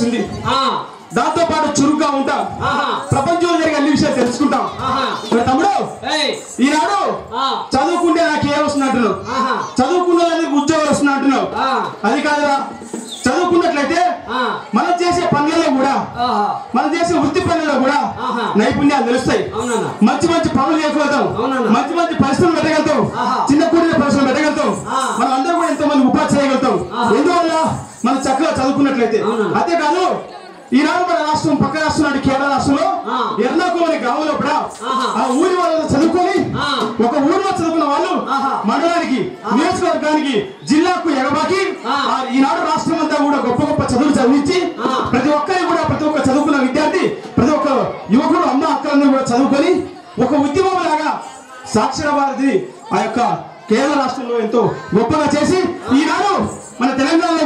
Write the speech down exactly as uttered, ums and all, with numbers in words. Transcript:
వస్తుంది దాంతో పాటు చురుగ్గా ఉంటాం ప్రపంచంలో జరిగే అన్ని విషయాలు తెలుసుకుంటాం తమ్ముడు ఈనాడు చదువుకుంటే నాకు ఏం వస్తుంది అంటున్నావు చదువుకున్న వాళ్ళకి ఉద్యోగాలు వస్తుంది అంటున్నావు అది కాదురా చదువుకున్నట్లయితే మనం చేసే పనులలో కూడా మనం చేసే వృత్తి పనులలో కూడా నైపుణ్యాలు తెలుస్తాయి మంచి మంచి పనులు చేయగలుగుతాం మంచి మంచి పరిశ్రమలు పెట్టగలుగుతాం చిన్న కూడిన పరిశ్రమలు పెట్టగలుగుతాం మనం అందరూ కూడా ఎంతో మంది ఉపాధి చేయగలుగుతాం ఎందువల్ల మనం చక్కగా చదువుకున్నట్లయితే అదే కాదు ఈనాడు మన రాష్ట్రం పక్క రాష్ట్రం అంటే కేరళ రాష్ట్రంలో ఎర్నాకుళం అనే గ్రామంలో కూడా ఆ ఊరి వాళ్ళు చదువుకొని ఒక ఊరిలో చదువుకున్న వాళ్ళు మండలానికి నియోజకవర్గానికి జిల్లాకు ఎగబాకి ఈనాడు రాష్ట్రం అంతా కూడా గొప్ప గొప్ప చదువులు చదివించి ప్రతి ఒక్కరి కూడా ప్రతి ఒక్క చదువుకున్న విద్యార్థి ప్రతి ఒక్క యువకుడు అమ్మ అక్కలందరూ కూడా చదువుకొని ఒక ఉద్యమం లాగా సాక్షర భారతి ఆ యొక్క కేరళ రాష్ట్రంలో ఎంతో గొప్పగా చేసి ఈనాడు మన తెలంగాణలో